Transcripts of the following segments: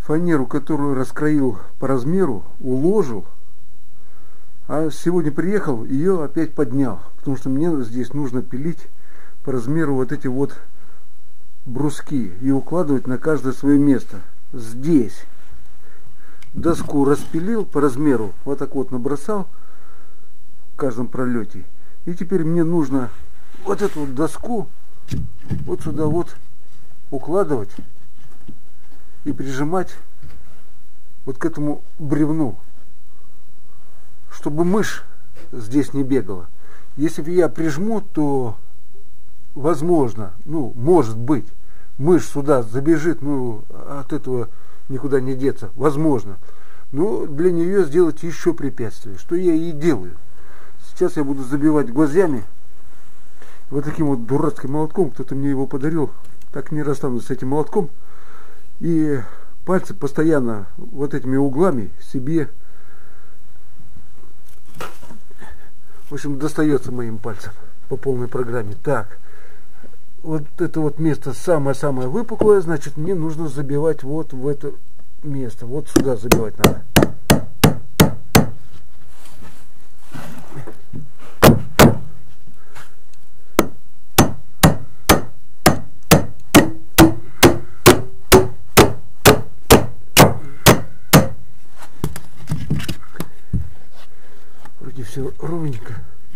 фанеру, которую раскроил по размеру, уложил, а сегодня приехал, ее опять поднял, потому что мне здесь нужно пилить по размеру вот эти вот бруски и укладывать на каждое свое место. Здесь доску распилил по размеру, вот так вот набросал в каждом пролете. И теперь мне нужно вот эту вот доску вот сюда вот укладывать и прижимать вот к этому бревну, чтобы мышь здесь не бегала. Если я прижму, то возможно, ну, может быть, мышь сюда забежит, ну, от этого никуда не деться, возможно. Но для нее сделать еще препятствие, что я и делаю. Сейчас я буду забивать гвоздями, вот таким вот дурацким молотком, кто-то мне его подарил, так не расстанусь с этим молотком. И пальцы постоянно вот этими углами себе, в общем, достается моим пальцем по полной программе. Так, вот это вот место самое-самое выпуклое, значит, мне нужно забивать вот в это место. Вот сюда забивать надо. Вроде все ровненько,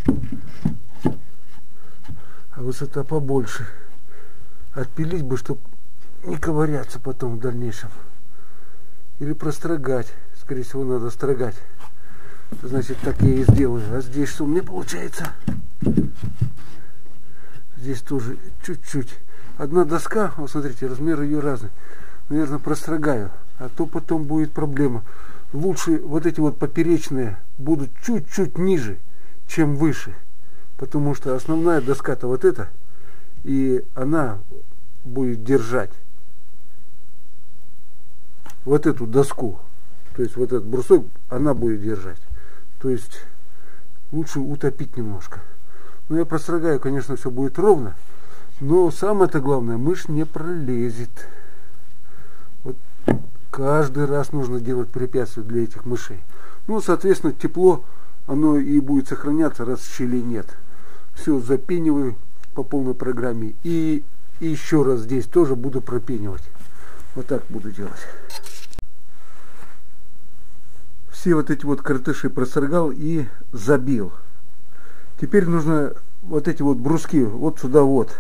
а высота побольше. Отпилить бы, чтобы не ковыряться потом в дальнейшем. Или прострогать. Скорее всего, надо строгать. Значит, так я и сделаю. А здесь что у меня получается? Здесь тоже чуть-чуть. Одна доска, вот смотрите, размер ее разный. Наверное, прострогаю. А то потом будет проблема. Лучше вот эти вот поперечные будут чуть-чуть ниже, чем выше. Потому что основная доска-то вот эта. И она будет держать вот эту доску. То есть вот этот брусок она будет держать. То есть лучше утопить немножко. Но я прострогаю, конечно, все будет ровно. Но самое-то главное, мышь не пролезет. Вот каждый раз нужно делать препятствия для этих мышей. Ну, соответственно, тепло, оно и будет сохраняться, раз щелей нет. Все, запениваю по полной программе. И еще раз здесь тоже буду пропенивать. Вот так буду делать. Все вот эти вот картыши просрогал и забил. Теперь нужно вот эти вот бруски вот сюда вот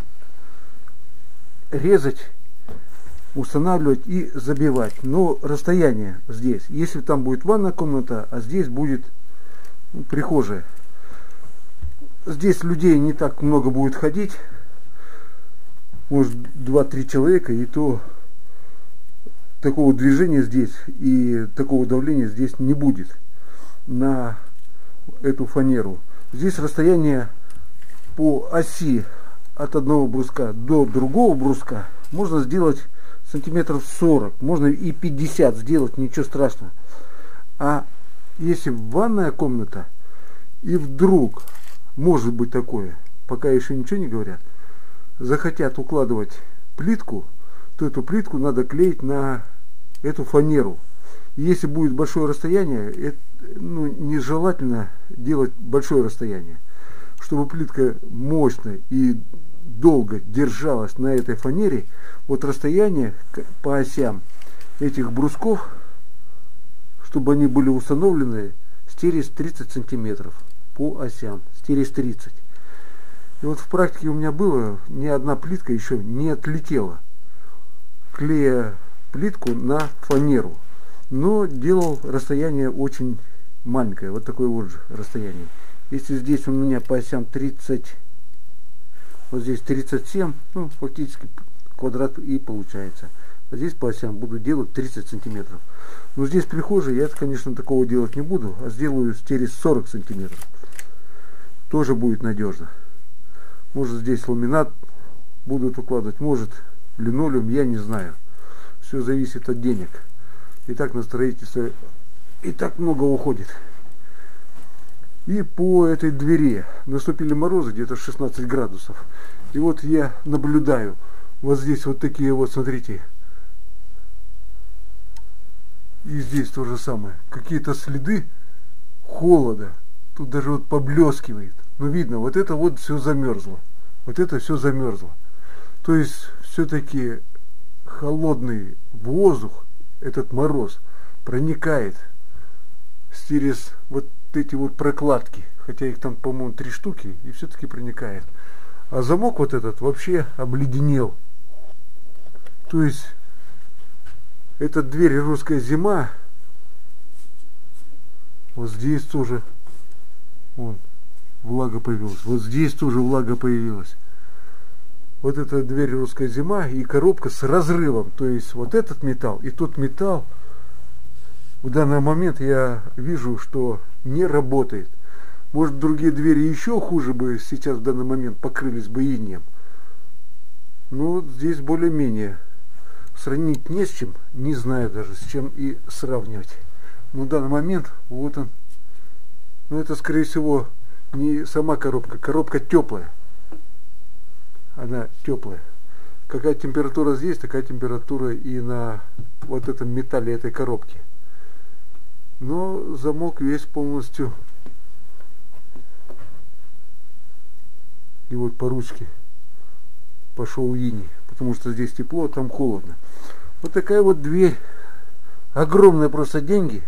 резать, устанавливать и забивать. Но расстояние здесь, если там будет ванная комната, а здесь будет прихожая. Здесь людей не так много будет ходить. Может 2-3 человека, и то такого движения здесь и такого давления здесь не будет на эту фанеру. Здесь расстояние по оси от одного бруска до другого бруска можно сделать сантиметров 40, можно и 50 сделать, ничего страшного. А если ванная комната и вдруг, может быть такое, пока еще ничего не говорят, захотят укладывать плитку, то эту плитку надо клеить на эту фанеру. И если будет большое расстояние, это, ну, нежелательно делать большое расстояние. Чтобы плитка мощно и долго держалась на этой фанере, вот расстояние по осям этих брусков, чтобы они были установлены стерез 30 сантиметров по осям, стерез 30. И вот в практике у меня было, ни одна плитка еще не отлетела, клея плитку на фанеру. Но делал расстояние очень маленькое, вот такое вот же расстояние. Если здесь у меня по осям 30, вот здесь 37, ну фактически квадрат и получается. А здесь по осям буду делать 30 сантиметров. Но здесь прихожей я, конечно, такого делать не буду, а сделаю стерез 40 сантиметров. Тоже будет надежно. Может здесь ламинат будут укладывать, может линолеум, я не знаю. Все зависит от денег. И так на строительство и так много уходит. И по этой двери наступили морозы, где-то 16 градусов. И вот я наблюдаю, вот здесь вот такие вот, смотрите, И здесь то же самое. Какие-то следы холода. Тут даже вот поблескивает. Но видно, вот это вот все замерзло. Вот это все замерзло. То есть все-таки холодный воздух, этот мороз, проникает через вот эти вот прокладки. Хотя их там, по-моему, 3 штуки, и все-таки проникает. А замок вот этот вообще обледенел. То есть эта дверь «Русская зима», вот здесь тоже вон, влага появилась. Вот здесь тоже влага появилась. Вот эта дверь «Русская зима» и коробка с разрывом. То есть вот этот металл и тот металл в данный момент я вижу, что не работает. Может, другие двери еще хуже бы сейчас в данный момент покрылись бы инеем. Но здесь более-менее. Сравнить не с чем, не знаю даже с чем и сравнивать. Но в данный момент вот он. Но это, скорее всего, не сама коробка. Коробка теплая. Она теплая. Какая температура здесь, такая температура и на вот этом металле этой коробки. Но замок весь полностью. И вот по ручке пошел иней. Потому что здесь тепло, а там холодно. Вот такая вот дверь. Огромные просто деньги.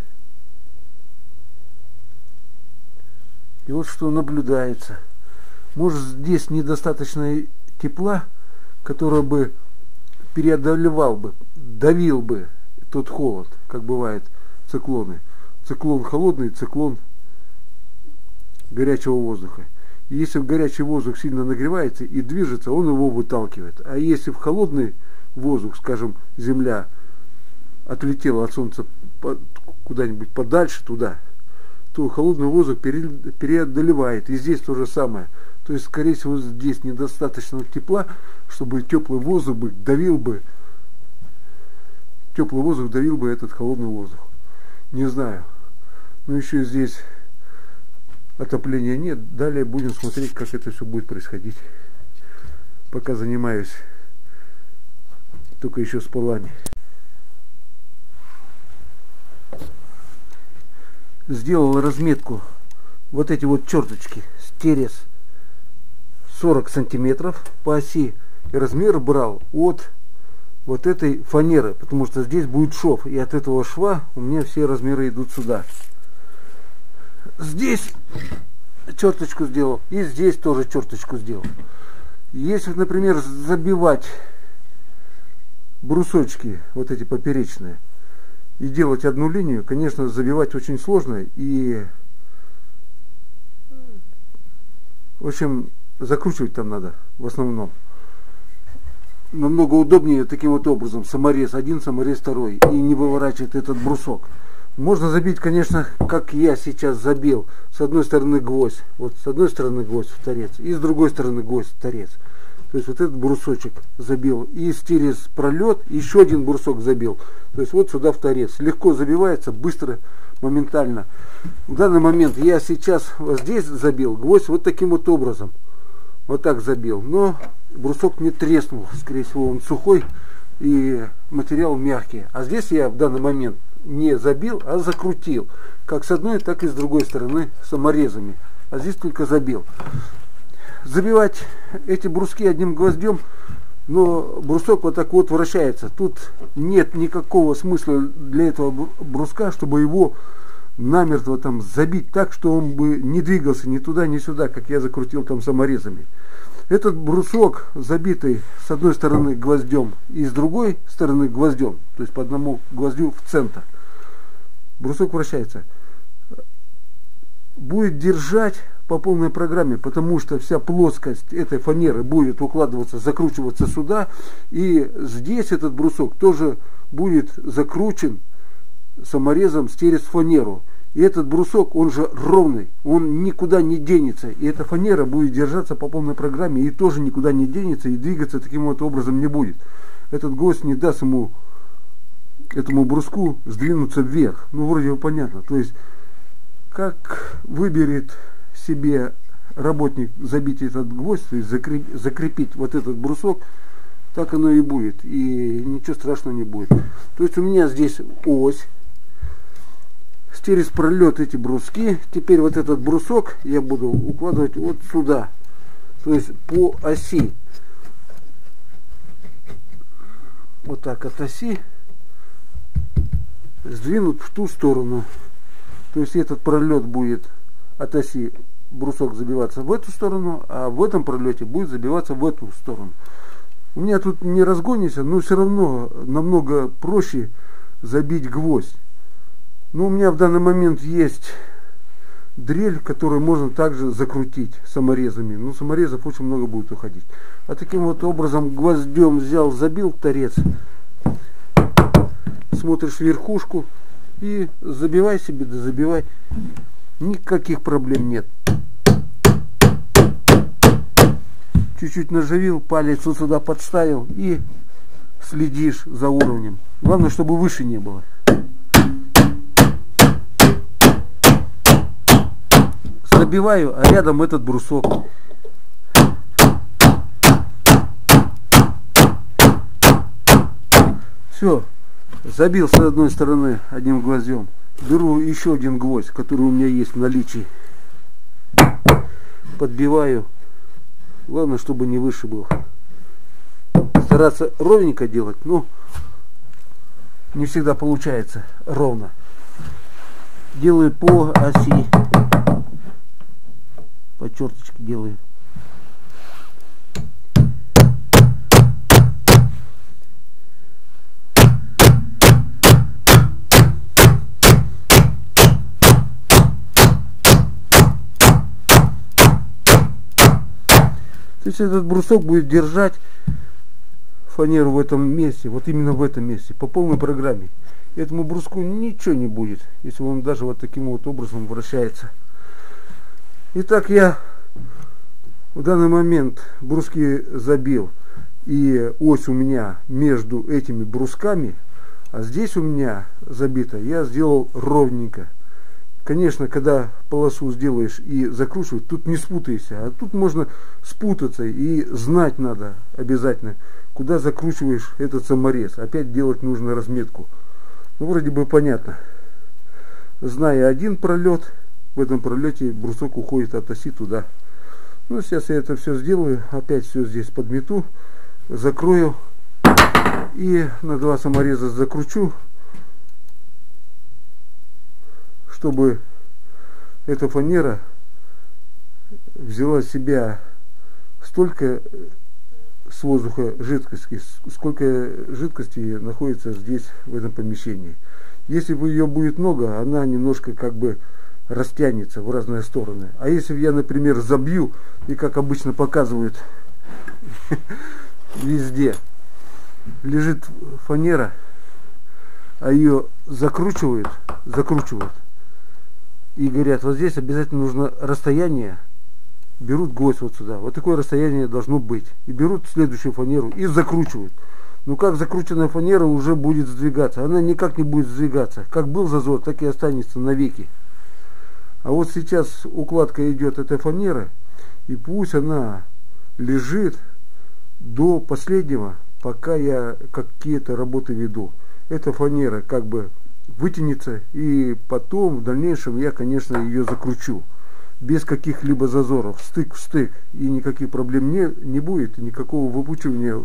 И вот что наблюдается. Может, здесь недостаточно тепла, которое бы преодолевал бы, давил бы тот холод, как бывает циклоны. Циклон холодный, циклон горячего воздуха. И если горячий воздух сильно нагревается и движется, он его выталкивает. А если в холодный воздух, скажем, Земля отлетела от Солнца куда-нибудь подальше туда, то холодный воздух преодолевает. И здесь то же самое. То есть, скорее всего, здесь недостаточно тепла, чтобы теплый воздух давил бы этот холодный воздух. Не знаю. Но еще здесь отопления нет. Далее будем смотреть, как это все будет происходить. Пока занимаюсь только еще с полами. Сделал разметку. Вот эти вот черточки. Стерез 40 сантиметров по оси. И размер брал от вот этой фанеры. Потому что здесь будет шов. И от этого шва у меня все размеры идут сюда. Здесь черточку сделал. И здесь тоже черточку сделал. Если, например, забивать брусочки, вот эти поперечные, и делать одну линию, конечно, забивать очень сложно. И, в общем, закручивать там надо в основном. Намного удобнее таким вот образом. Саморез один, саморез второй. И не выворачивать этот брусок. Можно забить, конечно, как я сейчас забил. С одной стороны гвоздь. Вот с одной стороны гвоздь в торец. И с другой стороны гвоздь в торец. То есть вот этот брусочек забил. И через пролет еще один брусок забил. То есть вот сюда в торец. Легко забивается, быстро, моментально. В данный момент я сейчас вот здесь забил гвоздь вот таким вот образом. Вот так забил. Но брусок не треснул. Скорее всего, он сухой и материал мягкий. А здесь я в данный момент не забил, а закрутил. Как с одной, так и с другой стороны саморезами. А здесь только забил. Забивать эти бруски одним гвоздем, но брусок вот так вот вращается. Тут нет никакого смысла для этого бруска, чтобы его намертво там забить так, что он бы не двигался ни туда, ни сюда, как я закрутил там саморезами. Этот брусок, забитый с одной стороны гвоздем и с другой стороны гвоздем, то есть по одному гвоздю в центр, брусок вращается, будет держать по полной программе, потому что вся плоскость этой фанеры будет укладываться, закручиваться сюда, и здесь этот брусок тоже будет закручен саморезом через фанеру. И этот брусок, он же ровный, он никуда не денется. И эта фанера будет держаться по полной программе и тоже никуда не денется, и двигаться таким вот образом не будет. Этот гвоздь не даст этому бруску сдвинуться вверх. Ну, вроде бы понятно. То есть, как выберет себе работник забить этот гвоздь, то есть закрепить вот этот брусок, так оно и будет. И ничего страшного не будет. То есть у меня здесь ось. через пролет эти бруски. Теперь вот этот брусок я буду укладывать вот сюда, то есть по оси. Вот так от оси сдвинут в ту сторону. То есть этот пролет будет от оси, брусок забиваться в эту сторону, а в этом пролете будет забиваться в эту сторону. У меня тут не разгонится, но все равно намного проще забить гвоздь. Но у меня в данный момент есть дрель, которую можно также закрутить саморезами. Но саморезов очень много будет уходить. А таким вот образом гвоздем взял, забил торец. Смотришь верхушку и забивай себе, да забивай. Никаких проблем нет. Чуть-чуть наживил, палец вот сюда подставил и следишь за уровнем. Главное, чтобы выше не было. Забиваю, а рядом этот брусок. Все, забил с одной стороны одним гвоздем. Беру еще один гвоздь, который у меня есть в наличии. Подбиваю. Главное, чтобы не выше был. Стараться ровненько делать, но не всегда получается ровно. Делаю по оси. По черточке делаю. То есть этот брусок будет держать фанеру в этом месте, вот именно в этом месте, по полной программе. Этому бруску ничего не будет, если он даже вот таким вот образом вращается. Итак, я в данный момент бруски забил, и ось у меня между этими брусками, а здесь у меня забито, я сделал ровненько. Конечно, когда полосу сделаешь и закручивать, тут не спутаешься, а тут можно спутаться, и знать надо обязательно, куда закручиваешь этот саморез. Опять делать нужно разметку. Ну, вроде бы понятно. Зная один пролет, в этом пролете брусок уходит от оси туда. Ну, сейчас я это все сделаю, опять все здесь подмету, закрою и на два самореза закручу, чтобы эта фанера взяла в себя столько с воздуха жидкости, сколько жидкости находится здесь, в этом помещении. Если ее будет много, она немножко как бы растянется в разные стороны. А если я, например, забью, и как обычно показывают везде, лежит фанера, а ее закручивают, и говорят, вот здесь обязательно нужно расстояние, берут гвоздь вот сюда, вот такое расстояние должно быть, и берут следующую фанеру и закручивают. Ну как закрученная фанера уже будет сдвигаться? Она никак не будет сдвигаться. Как был зазор, так и останется навеки. А вот сейчас укладка идет этой фанеры, и пусть она лежит до последнего, пока я какие-то работы веду. Эта фанера как бы вытянется, и потом в дальнейшем я, конечно, ее закручу без каких-либо зазоров, стык в стык, и никаких проблем не будет, и никакого выпучивания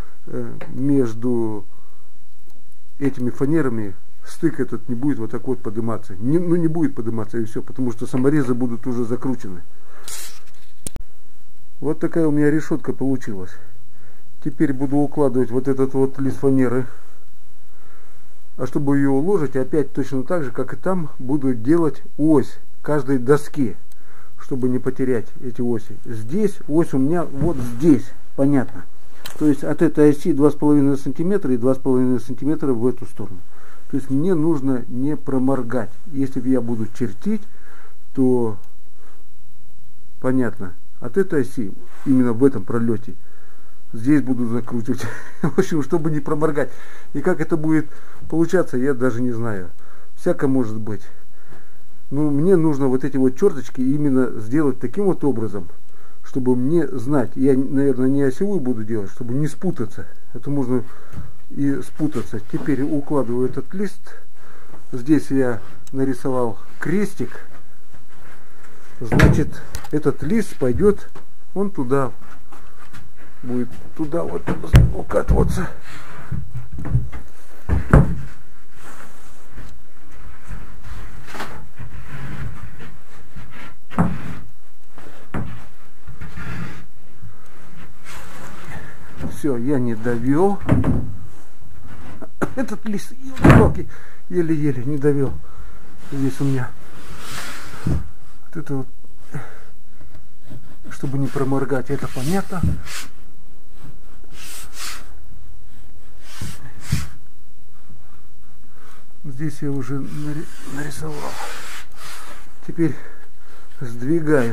между этими фанерами. Стык этот не будет вот так вот подниматься, не будет подниматься, и все, потому что саморезы будут уже закручены. Вот такая у меня решетка получилась. Теперь буду укладывать вот этот вот лист фанеры. А чтобы ее уложить, опять точно так же, как и там, буду делать ось каждой доски, чтобы не потерять эти оси. Здесь ось у меня вот здесь, понятно. То есть от этой оси 2,5 сантиметра и 2,5 сантиметра в эту сторону. То есть мне нужно не проморгать. Если я буду чертить, то понятно, от этой оси, именно в этом пролете, здесь буду закручивать. В общем, чтобы не проморгать. И как это будет получаться, я даже не знаю. Всяко может быть. Но мне нужно вот эти вот черточки именно сделать таким вот образом, чтобы мне знать. Я, наверное, не осевую буду делать, чтобы не спутаться. Это можно и спутаться. Теперь укладываю этот лист здесь я нарисовал крестик, значит этот лист пойдет он туда, будет туда вот укатываться. Все, я не довел. Этот лист еле-еле не довел. Здесь у меня вот это вот, чтобы не проморгать, это понятно. Здесь я уже нарисовал. Теперь сдвигаю.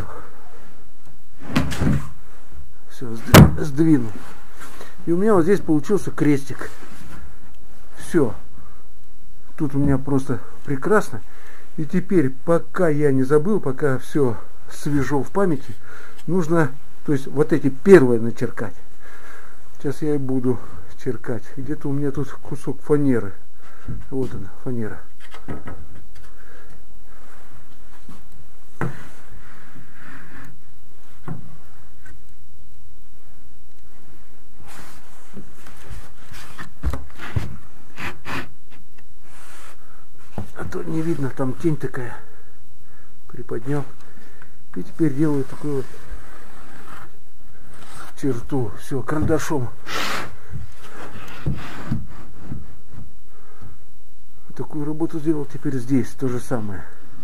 Все, сдвинул. И у меня вот здесь получился крестик. Все. Тут у меня просто прекрасно. И теперь, пока я не забыл, пока все свежо в памяти, нужно, то есть вот эти первые начеркать. Сейчас я и буду черкать. Где-то у меня тут кусок фанеры. Вот она, фанера. А то не видно, там тень такая. Приподнял. И теперь делаю такую вот черту. Все, карандашом. Такую работу сделал, теперь здесь то же самое.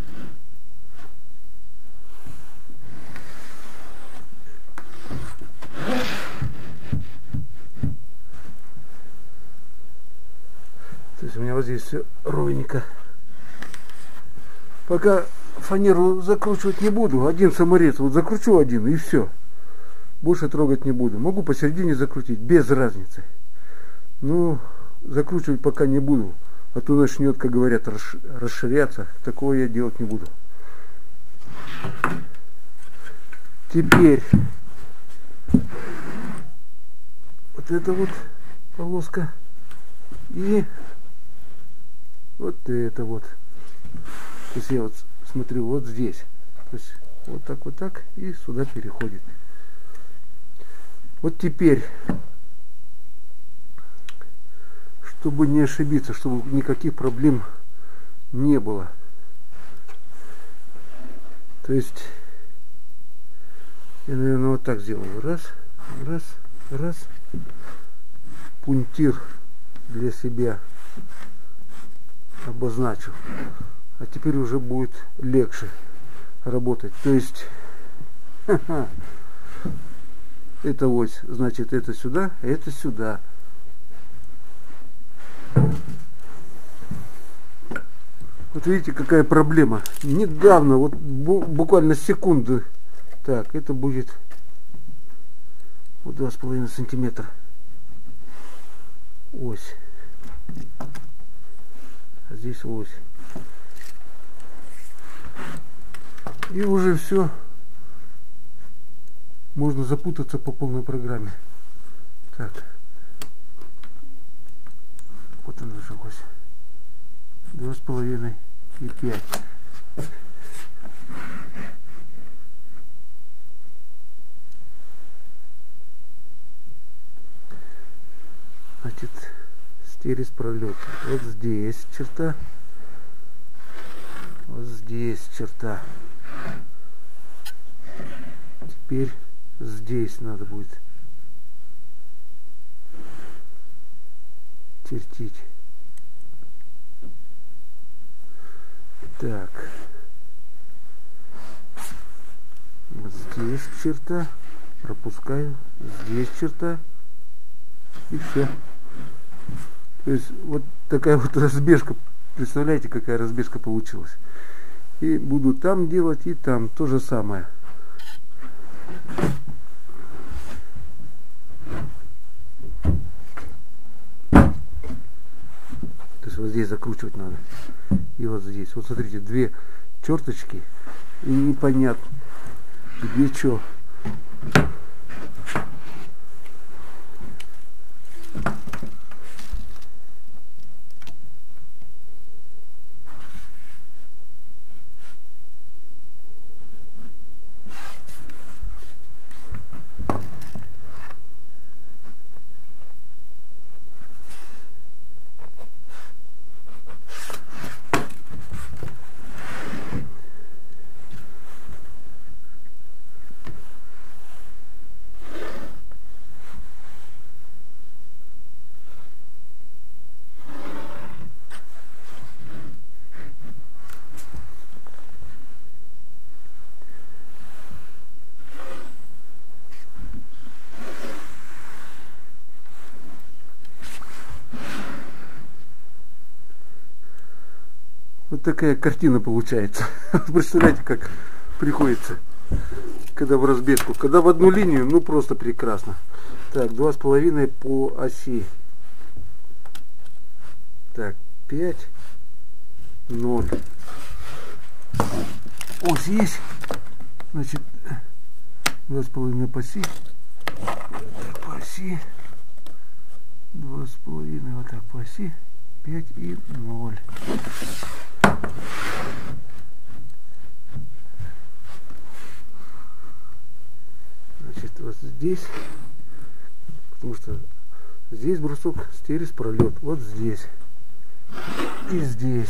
То есть у меня вот здесь все ровненько. Пока фанеру закручивать не буду, один саморез, вот закручу один и все. Больше трогать не буду. Могу посередине закрутить, без разницы. Ну, закручивать пока не буду. А то начнет, как говорят, расширяться. Такого я делать не буду. Теперь вот эта вот полоска и вот это вот. То есть я вот смотрю вот здесь. То есть вот так и сюда переходит. Вот теперь, чтобы не ошибиться, чтобы никаких проблем не было. То есть я, наверное, вот так сделаю. Раз, раз, раз. Пунктир для себя обозначил. А теперь уже будет легче работать. То есть это ось, значит, это сюда, а это сюда. Вот видите, какая проблема. Недавно, вот буквально секунды. Так, это будет вот 2,5 сантиметра. Ось. А здесь ось. И уже все. Можно запутаться по полной программе. Так. Вот она же ось. 2,5 и 5. Значит, стерез пролет. Вот здесь черта. Вот здесь черта. Теперь здесь надо будет чертить. Так. Вот здесь черта. Пропускаю. Здесь черта. И все. То есть вот такая вот разбежка. Представляете, какая разбежка получилась. И буду там делать, и там то же самое. То есть вот здесь закручивать надо. И вот здесь. Вот смотрите, две черточки. И непонятно, где что. Вот такая картина получается. Представляете, как приходится, когда в разбежку. Когда в одну линию, ну просто прекрасно. Так, 2,5 по оси. Так, 5, 0. Ось есть. Значит, 2,5 по оси. По оси. 2,5 вот так по оси. 5 и 0. Значит, вот здесь, потому что здесь брусок через пролет, вот здесь и здесь.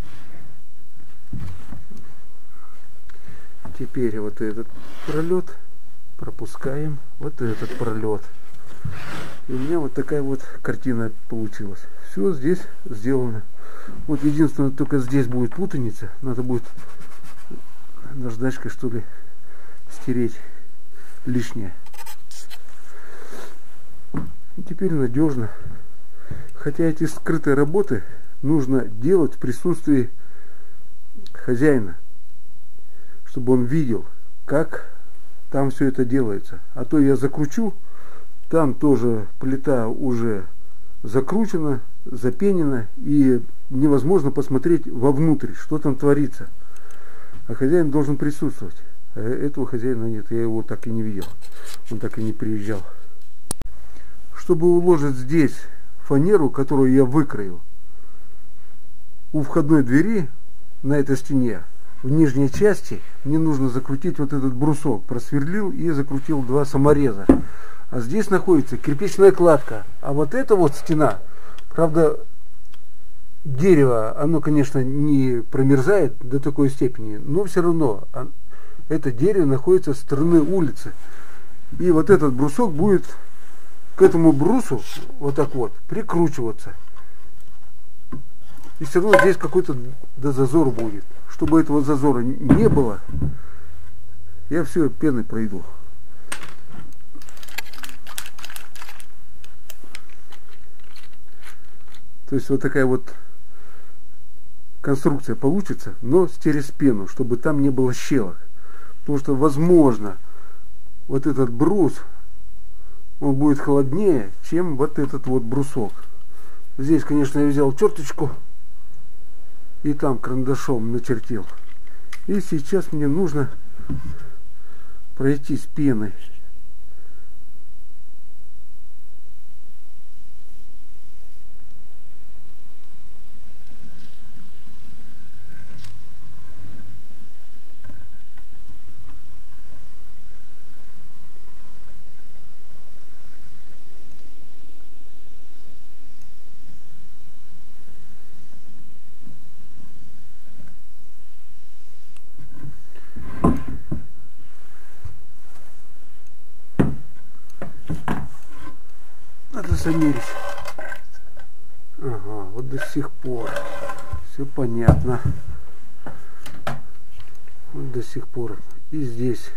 Теперь вот этот пролет пропускаем, вот этот пролет. И у меня вот такая вот картина получилась. Все здесь сделано. Вот единственное, только здесь будет путаница. Надо будет наждачкой, что ли, стереть лишнее. И теперь надежно. Хотя эти скрытые работы нужно делать в присутствии хозяина, чтобы он видел, как там все это делается. А то я закручу, там тоже плита уже закручена, запенена, и невозможно посмотреть вовнутрь, что там творится. А хозяин должен присутствовать. А этого хозяина нет, я его так и не видел. Он так и не приезжал. Чтобы уложить здесь фанеру, которую я выкроил, у входной двери на этой стене, в нижней части, мне нужно закрутить вот этот брусок. Просверлил и закрутил 2 самореза. А здесь находится кирпичная кладка. А вот эта вот стена, правда, дерево, оно, конечно, не промерзает до такой степени, но все равно это дерево находится со стороны улицы. И вот этот брусок будет к этому брусу вот так вот прикручиваться. И все равно здесь какой-то зазор будет. Чтобы этого зазора не было, я все пеной пройду. То есть вот такая вот конструкция получится, но через пену, чтобы там не было щелок. Потому что, возможно, вот этот брус, он будет холоднее, чем вот этот вот брусок. Здесь, конечно, я взял черточку и там карандашом начертил. И сейчас мне нужно пройти с пеной. Надо замерить. Ага, вот до сих пор. Все понятно. Вот до сих пор. И здесь.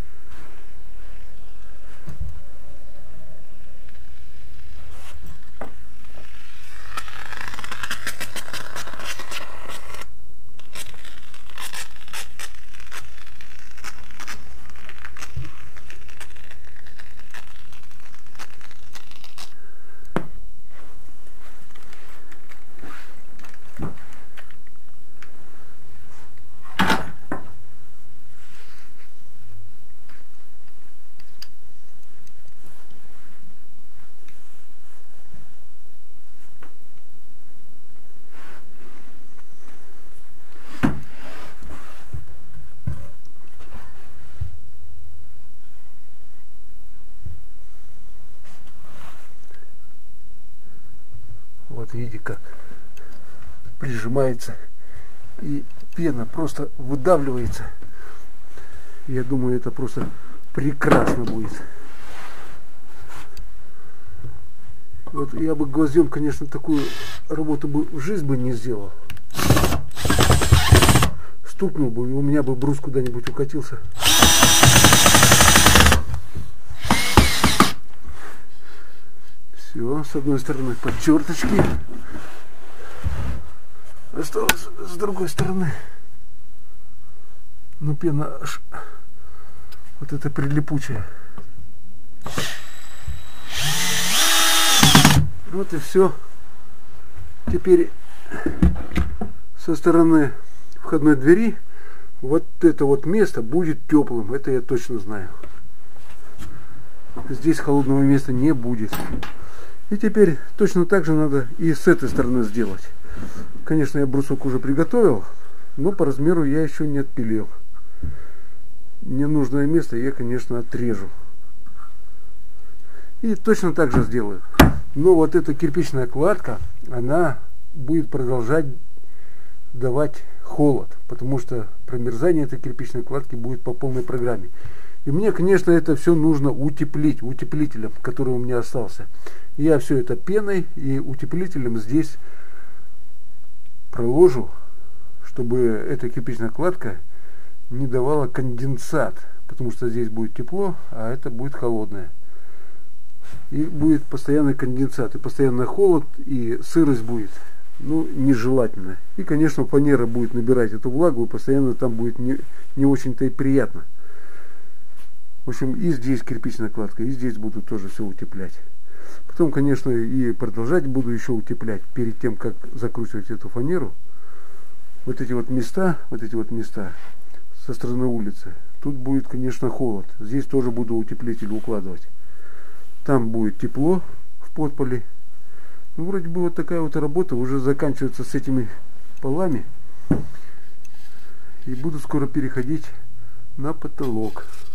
Вот видите, как прижимается, и пена просто выдавливается. Я думаю, это просто прекрасно будет. Вот я бы гвоздем, конечно, такую работу бы в жизнь бы не сделал. Стукнул бы, и у меня бы брус куда-нибудь укатился. Все, с одной стороны под черточки, Осталось с другой стороны. Ну, пена аж вот эта прилипучая. Вот и все. Теперь со стороны входной двери вот это вот место будет теплым. Это я точно знаю. Здесь холодного места не будет. И теперь точно так же надо и с этой стороны сделать. Конечно, я брусок уже приготовил, но по размеру я еще не отпилил. Ненужное место я, конечно, отрежу. И точно так же сделаю. Но вот эта кирпичная кладка, она будет продолжать давать холод, потому что промерзание этой кирпичной кладки будет по полной программе. И мне, конечно, это все нужно утеплить утеплителем, который у меня остался. Я все это пеной и утеплителем здесь проложу, чтобы эта кирпичная кладка не давала конденсат, потому что здесь будет тепло, а это будет холодное. И будет постоянный конденсат, и постоянно холод, и сырость будет, ну, нежелательно. И, конечно, фанера будет набирать эту влагу, и постоянно там будет не очень-то и приятно. В общем, и здесь кирпичная кладка, и здесь буду тоже все утеплять. Потом, конечно, и продолжать буду еще утеплять перед тем, как закручивать эту фанеру. Вот эти вот места со стороны улицы. Тут будет, конечно, холод. Здесь тоже буду утеплитель укладывать. Там будет тепло в подполе. Ну, вроде бы вот такая вот работа уже заканчивается с этими полами. И буду скоро переходить на потолок.